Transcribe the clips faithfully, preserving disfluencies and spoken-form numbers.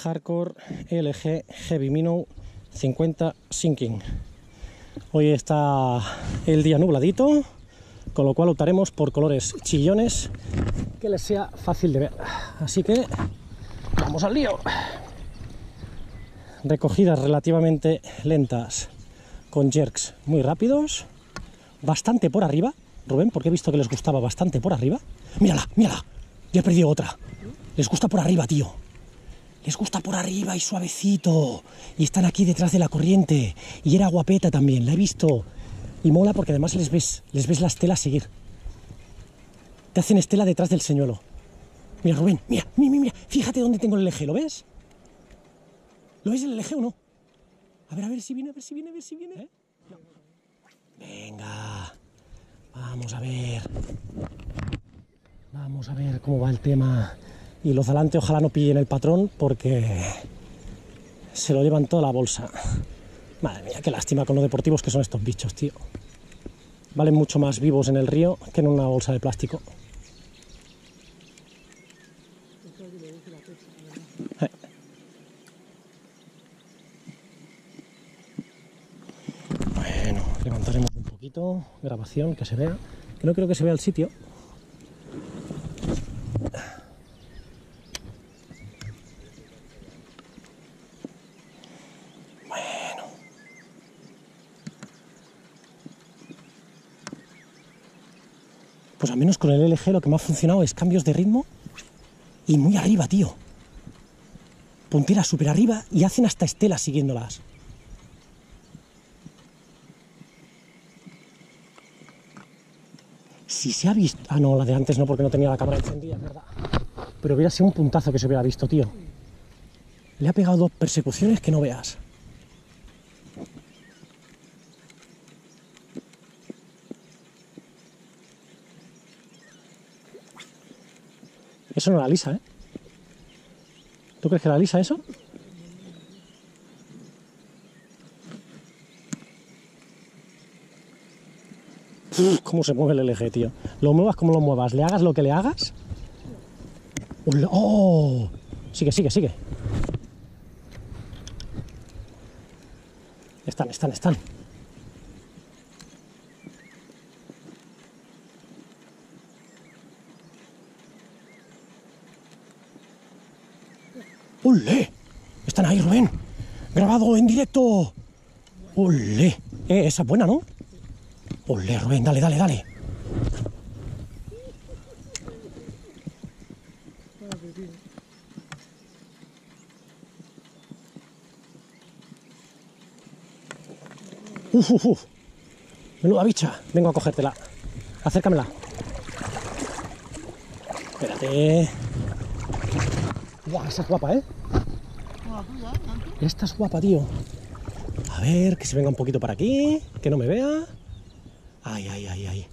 Hardcore L G Heavy Minnow cincuenta Sinking. Hoy está el día nubladito, con lo cual optaremos por colores chillones que les sea fácil de ver. Así que vamos al lío. Recogidas relativamente lentas, con jerks muy rápidos, bastante por arriba, Rubén, porque he visto que les gustaba bastante por arriba. Mírala, mírala, ya he perdido otra. Les gusta por arriba, tío. Les gusta por arriba y suavecito. Y están aquí detrás de la corriente. Y era guapeta también, la he visto. Y mola porque además les ves, les ves la estela seguir. Te hacen estela detrás del señuelo. Mira, Rubén, mira, mira, mira, fíjate dónde tengo el L G, ¿lo ves? ¿Lo ves el L G o no? A ver, a ver si viene, a ver si viene, a ver si viene. ¿Eh? No. Venga, vamos a ver. Vamos a ver cómo va el tema. Y los de delante ojalá no pillen el patrón porque se lo llevan toda la bolsa. Madre mía, qué lástima con lo deportivos que son estos bichos, tío. Valen mucho más vivos en el río que en una bolsa de plástico. Eh. Bueno, levantaremos un poquito, grabación, que se vea. Que no creo que se vea el sitio. Pues al menos con el L G lo que me ha funcionado es cambios de ritmo y muy arriba, tío. Punteras súper arriba y hacen hasta estelas siguiéndolas. Si se ha visto... Ah, no, la de antes no, porque no tenía la cámara encendida, es verdad. Pero hubiera sido un puntazo que se hubiera visto, tío. Le ha pegado dos persecuciones que no veas. Eso no la lisa, ¿eh? ¿Tú crees que la lisa eso? Uf, cómo se mueve el L G, tío. Lo muevas como lo muevas, le hagas lo que le hagas. ¡Oh! Sigue, sigue, sigue. Están, están, están. ¡Olé! Están ahí, Rubén. Grabado en directo. ¡Olé! Eh, esa es buena, ¿no? ¡Olé, Rubén! Dale, dale, dale. Uf, uf, uf. Menuda bicha. Vengo a cogértela. Acércamela. Espérate. Guau, esa es guapa, ¿eh? Esta es guapa, tío. A ver, que se venga un poquito para aquí, que no me vea. Ay, ay, ay, ay.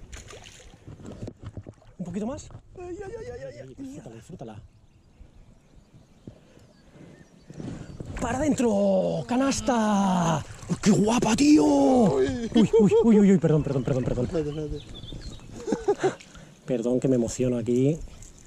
¿Un poquito más? Ay, ay, ay, ay, ay. Disfrútala, disfrútala. ¡Para adentro! ¡Canasta! ¡Qué guapa, tío! Uy, uy, uy, uy, uy, perdón, perdón, perdón, perdón. Perdón que me emociono aquí.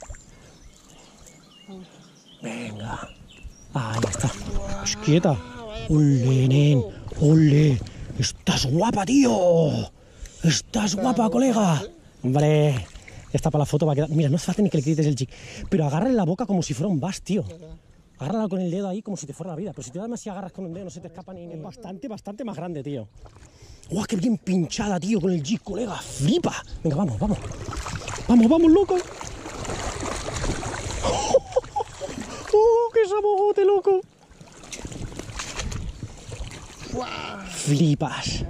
Venga. Ahí está. Es quieta. ¡Ole, nen! ¡Ole! ¡Estás guapa, tío! ¡Estás guapa, colega! Hombre, esta para la foto va a quedar... Mira, no hace falta ni que le quites el chic. Pero agárrale la boca como si fuera un vas, tío. Agárrala con el dedo ahí como si te fuera la vida. Pero si te además si agarras con un dedo no se te escapa ni... Es bastante, bastante más grande, tío. ¡Guau, qué bien pinchada, tío! Con el jig, colega. ¡Flipa! Venga, vamos, vamos. ¡Vamos, vamos, loco! ¡Oh, qué sabogote, loco! Flipas.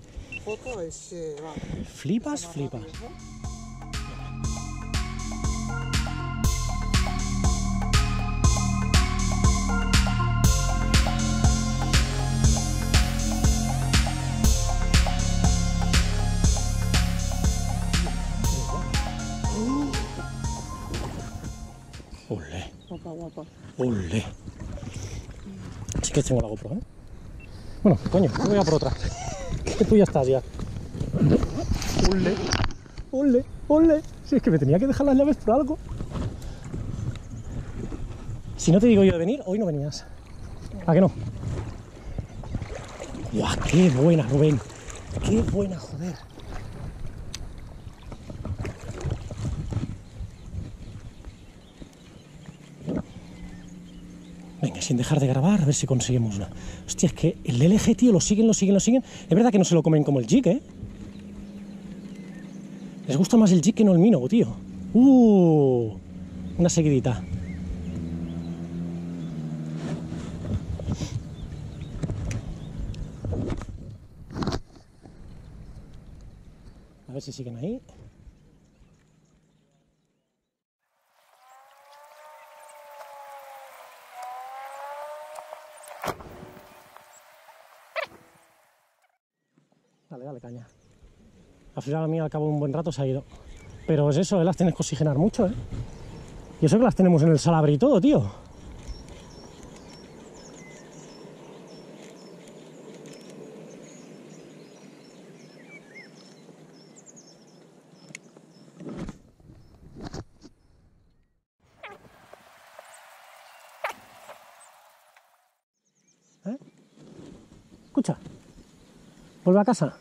Flipas, flipas. Olé. Guapa, guapa. Olé. Sí que tengo la GoPro, ¿eh? Bueno, coño, me voy a por otra. Que tú ya estás ya. Olé. Olé, olé. Si es que me tenía que dejar las llaves por algo. Si no te digo yo de venir, hoy no venías. ¿A qué no? ¡Guau! ¡Qué buena, Rubén! ¡Qué buena, joder! Venga, sin dejar de grabar, a ver si conseguimos una. Hostia, es que el L G, tío, lo siguen, lo siguen, lo siguen. Es verdad que no se lo comen como el jig, ¿eh? Les gusta más el jig que no el minnow, tío. ¡Uh! Una seguidita. A ver si siguen ahí. Dale, dale caña. Al final a mí al cabo de un buen rato se ha ido. Pero es eso, ¿eh? Las tienes que oxigenar mucho, ¿eh? Y eso que las tenemos en el salabre y todo, tío. ¿Eh? Escucha. Vuelve a casa.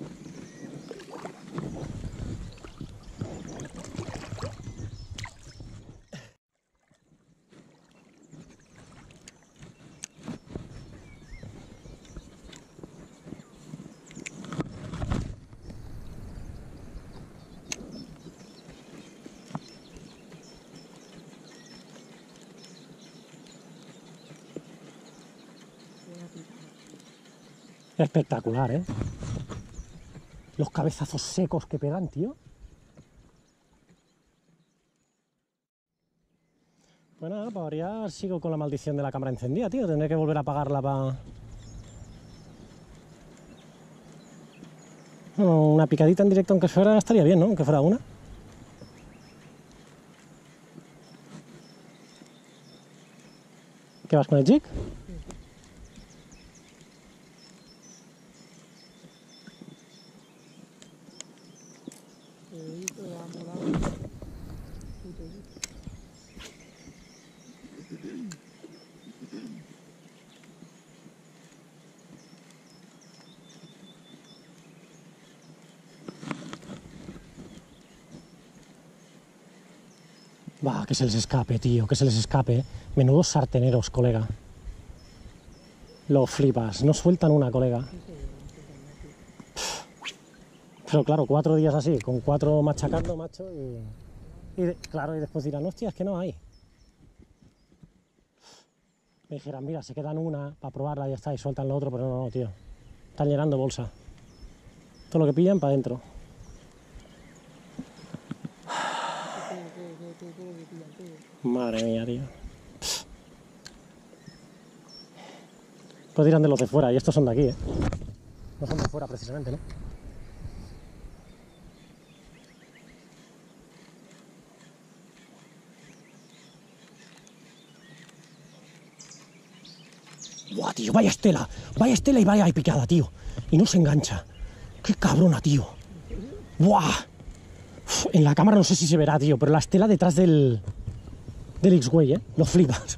Espectacular, ¿eh? Los cabezazos secos que pegan, tío. Pues nada, para variar sigo con la maldición de la cámara encendida, tío. Tendré que volver a apagarla para... Bueno, una picadita en directo aunque fuera estaría bien, ¿no? Aunque fuera una. ¿Qué vas con el jig? Va, que se les escape, tío, que se les escape. Menudos sarteneros, colega. Lo flipas, no sueltan una, colega. Pero claro, cuatro días así, con cuatro machacando, macho, y... y de, claro, y después dirán, hostia, es que no hay. Me dijeran, mira, se quedan una para probarla y ya está, y sueltan lo otro, pero no, no, tío. Están llenando bolsa. Todo lo que pillan para adentro. Madre mía, tío. Pues dirán de los de fuera, y estos son de aquí, ¿eh? No son de fuera precisamente, ¿no? ¡Buah, tío! ¡Vaya estela! ¡Vaya estela y vaya picada, tío! Y no se engancha. ¡Qué cabrona, tío! ¡Buah! Uf, en la cámara no sé si se verá, tío, pero la estela detrás del... del X-Way, ¿eh? Lo flipas.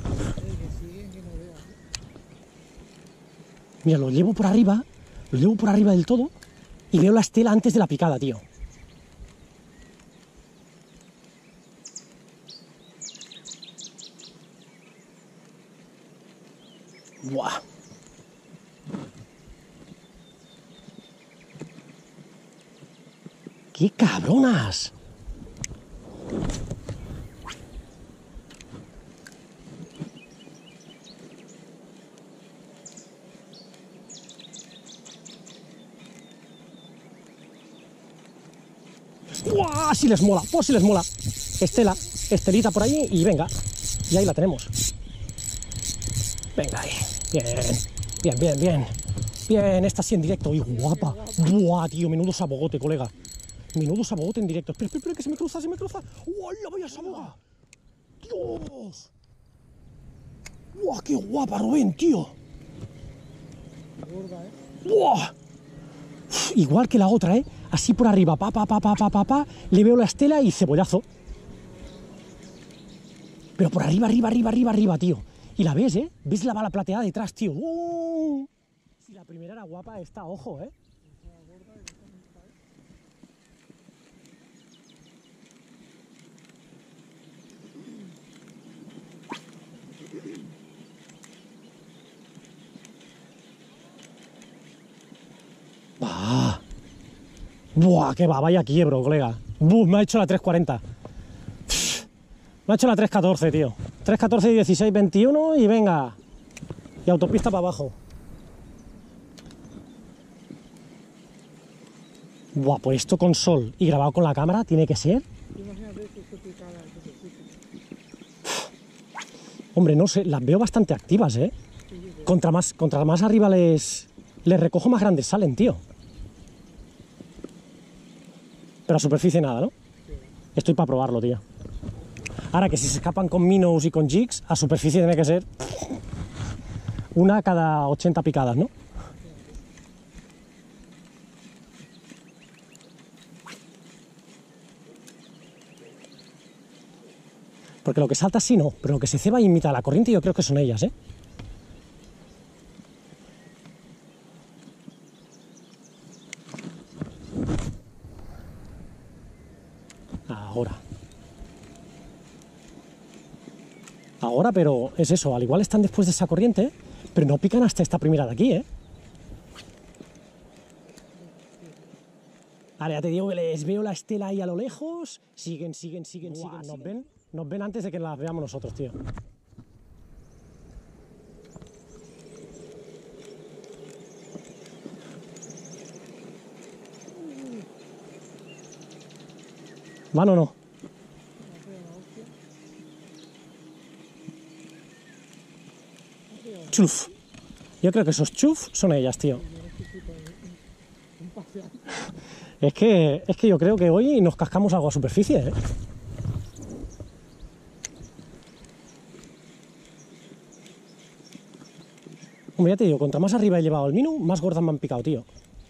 Mira, lo llevo por arriba, lo llevo por arriba del todo y veo la estela antes de la picada, tío. ¡Buah! ¡Qué cabronas! ¡Buah! Si les mola, pues si les mola. Estela, estelita por ahí y venga. Y ahí la tenemos. Venga ahí. Bien, bien, bien, bien. Bien, esta sí en directo. ¡Y guapa! ¡Buah, tío! Menudo sabogote, colega. Menudo sabogote en directo. Espera, espera, espera, que se me cruza, se me cruza. ¡Hola, vaya saboga! ¡Dios! ¡Buah, qué guapa, Rubén, tío! ¡Buah! Uf, igual que la otra, ¿eh? Así por arriba, pa, pa, pa, pa, pa, pa, pa. Le veo la estela y cebollazo. Pero por arriba, arriba, arriba, arriba, arriba, tío. Y la ves, ¿eh? ¿Ves la bala plateada detrás, tío? ¡Uh! Si la primera era guapa, esta, ojo, ¿eh? ¡Bah! ¡Buah! ¡Qué va! Vaya quiebro, colega. ¡Buf! Me ha hecho la tres cuarenta. Me ha hecho la tres catorce, tío. tres catorce, dieciséis, veintiuno y venga. Y autopista para abajo. Buah, pues esto con sol y grabado con la cámara tiene que ser... Hombre, no sé, las veo bastante activas, ¿eh? Contra más, contra más arriba les, les recojo, más grandes salen, tío. Pero a superficie nada, ¿no? Estoy para probarlo, tío. Ahora que si se escapan con minnows y con jigs, a superficie tiene que ser una cada ochenta picadas, ¿no? Porque lo que salta sí no, pero lo que se ceba y imita la corriente yo creo que son ellas, ¿eh? Ahora. Ahora, pero es eso, al igual están después de esa corriente, pero no pican hasta esta primera de aquí, ¿eh? Ahora ya te digo que les veo la estela ahí a lo lejos. Siguen, siguen, siguen, Buah, siguen. Nos siguen. ven, nos ven antes de que las veamos nosotros, tío. ¿Van o no? Chuf. Yo creo que esos chuf son ellas, tío. Es que, es que yo creo que hoy nos cascamos algo a superficie, ¿eh? Hombre, ya te digo, contra más arriba he llevado el minu, más gordas me han picado, tío.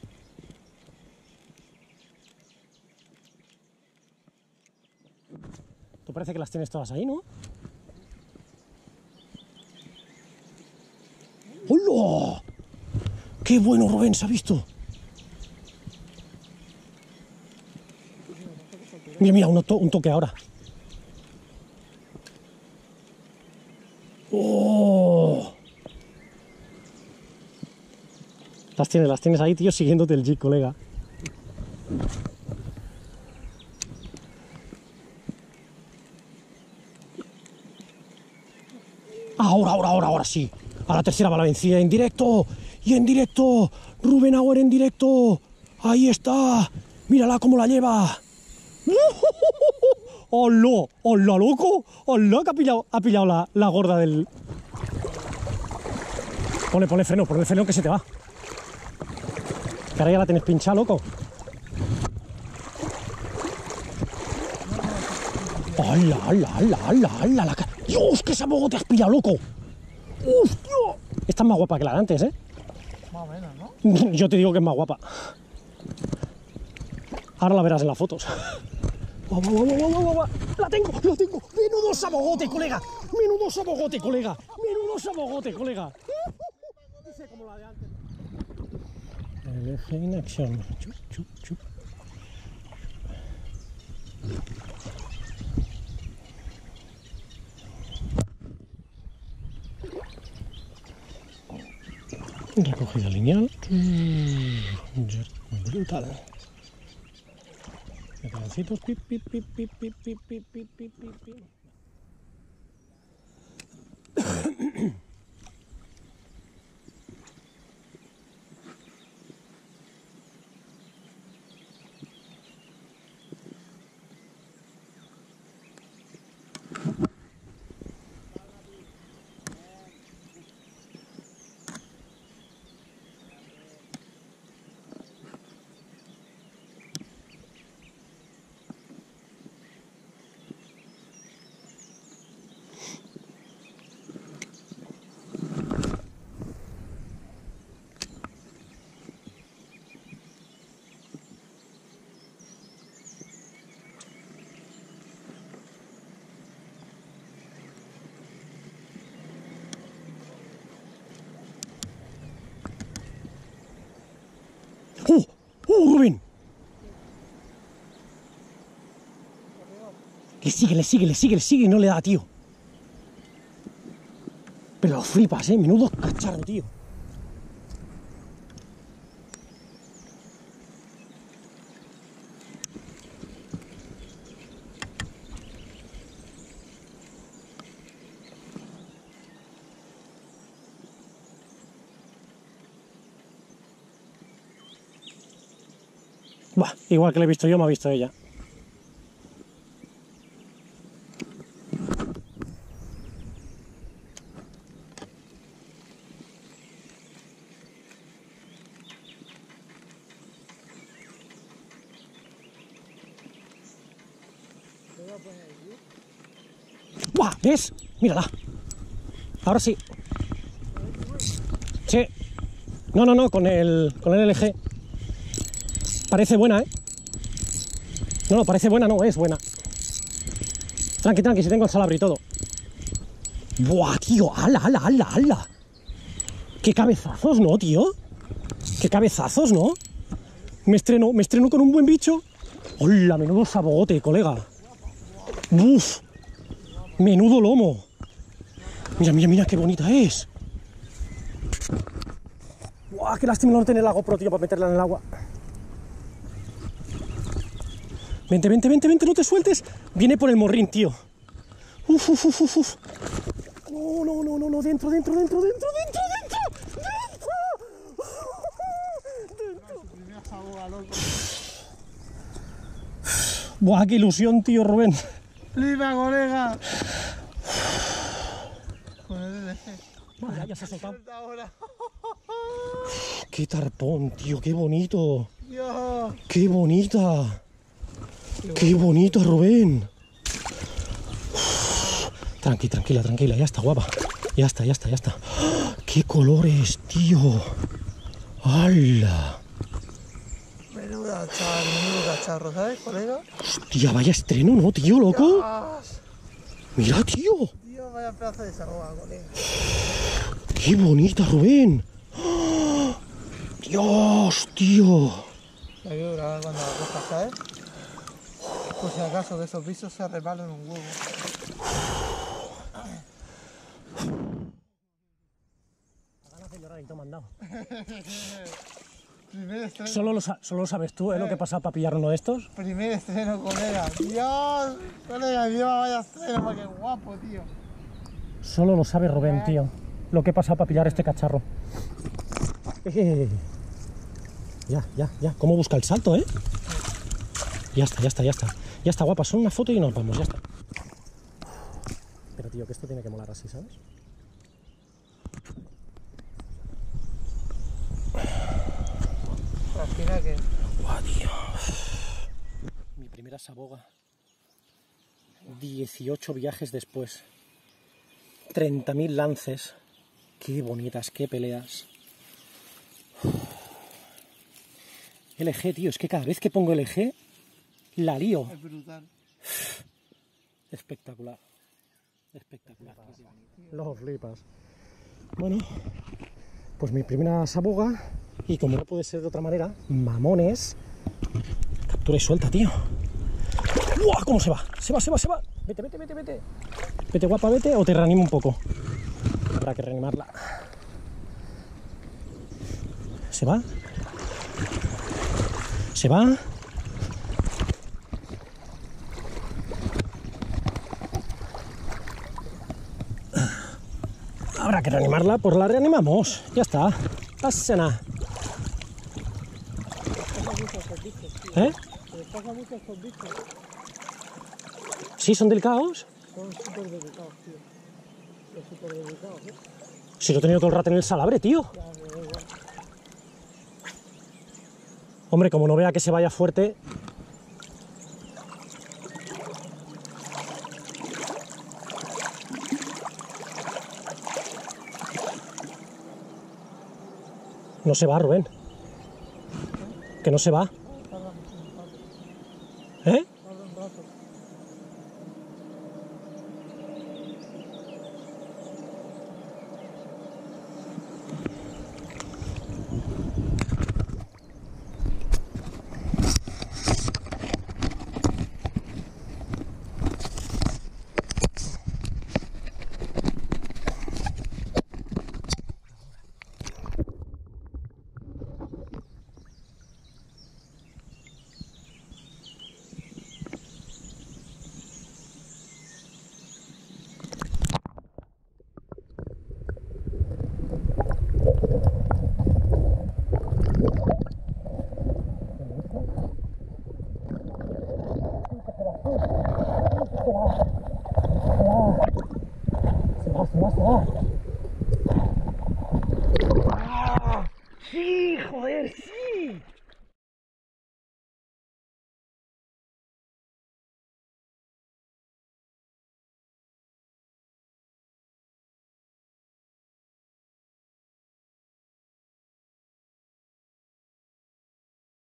Tú parece que las tienes todas ahí, ¿no? ¡Hola! ¡Qué bueno, Rubén! ¿Se ha visto? Mira, mira, un, to un toque ahora. ¡Oh! Las tienes, las tienes ahí, tío, siguiéndote el jig, colega. Ahora, ahora, ahora, ahora sí. A la tercera bala vencida en directo. Y en directo. Rubén Auer en directo. Ahí está. Mírala cómo la lleva. ¡Hola! ¡Hola, loco! ¡Hola! Que ha pillado, ha pillado la, la gorda del... Ponle, ponle freno, ponle freno que se te va. Que ahora ya la tienes pinchada, loco. ¡Hala, hala, hala, hala, hala! La... ¡Dios, qué sabogo te has pillado, loco! ¡Hostia! Esta es más guapa que la de antes, ¿eh? Más o menos, ¿no? Yo te digo que es más guapa. Ahora la verás en las fotos. ¡Guau, guau, guau, guau, guau, guau! ¡La tengo, la tengo! ¡Menudo sabogote, colega! ¡Menudo sabogote, colega! ¡Menudo sabogote, colega! Dice como la de antes. El eje en acción. Chup, chup, chup. Recogida lineal. Brutal. Pedacitos. Pip, pip, pip, pip, pip, pip, pip, pip, pip, pip. Le sigue, le sigue, le sigue, le sigue y no le da, tío. Pero lo flipas, eh. Menudo cacharro, tío. Bah, igual que le he visto yo, me ha visto ella. ¡Buah! ¿Ves? Mírala. Ahora sí. Sí. No, no, no, con el, con el L G. Parece buena, ¿eh? No, no, parece buena, no, es buena. Tranqui, tranqui, si tengo el salabre y todo. ¡Buah, tío! ¡Hala, hala, hala, hala! ¡Qué cabezazos, ¿no, tío? ¡Qué cabezazos, ¿no? Me estreno, me estreno con un buen bicho. ¡Hola, menudo sabogote, colega! ¡Uf! ¡Menudo lomo! Mira, mira, mira qué bonita es. ¡Buah, qué lástima no tener la GoPro, tío, para meterla en el agua! Vente, vente, vente, vente, no te sueltes. Viene por el morrín, tío. Uf, uf, uf, uf, uf. No, no, no, no, no, dentro, dentro, dentro, dentro, dentro, dentro, dentro. Buah, qué ilusión, tío, Rubén. ¡Flipa, colega! Con el L G. Vale, ya se ha soltado. Ahora. Qué tarpón, tío, qué bonito. Dios. Qué bonita. Qué bonito, Rubén. Tranqui, tranquila, tranquila, ya está, guapa. Ya está, ya está, ya está. ¡Qué colores, tío! ¡Hala! Menuda chaval, menudo cacharro, ¿sabes, colega? Hostia, vaya estreno, ¿no, tío, loco? Dios. Mira, tío. Dios, vaya pedazo de saboga, colega. ¡Qué bonita, Rubén! ¡Oh! ¡Dios, tío! La quiero grabar cuando la coja, ¿sabes? Por si acaso que esos bichos se resbalan un huevo. Ganas de llorar y te han dado. Primer estreno. Solo lo, sa- solo lo sabes tú, ¿eh? Lo que pasa para pillar uno de estos. Primer estreno, colega. Dios, colega, Dios, vaya estreno, qué guapo, tío. Solo lo sabe Rubén, tío. Lo que pasa para pillar este cacharro. Eh. Ya, ya, ya. ¿Cómo busca el salto, eh? Ya está, ya está, ya está. Ya está, guapa. Son una foto y nos vamos, ya está. Pero, tío, que esto tiene que molar así, ¿sabes? Al final que... Guau, tío. Mi primera saboga. dieciocho viajes después. treinta mil lances. Qué bonitas, qué peleas. L G, tío, es que cada vez que pongo L G, la lío. Es brutal. Espectacular. Espectacular. Los flipas. Bueno, pues mi primera saboga. Y como no puede ser de otra manera, mamones. Captura y suelta, tío. ¡Uah! ¿Cómo se va? Se va, se va, se va. Vete, vete, vete, vete. Vete, guapa, vete, o te reanimo un poco. Habrá que reanimarla. ¿Se va? ¿Se va? Habrá que reanimarla, pues la reanimamos. Ya está. Pasa nada. ¿Eh? Les pasa mucho a estos bichos. ¿Sí son delicados? Son súper delicados, tío. Son súper delicados, ¿eh? Si lo he tenido todo el rato en el salabre, tío. Ya, me da igual. Hombre, como no vea que se vaya fuerte. No se va, Rubén. Que no se va. Tarda mucho un rato. ¿Eh? Tarda un rato. Se va, se va, se va.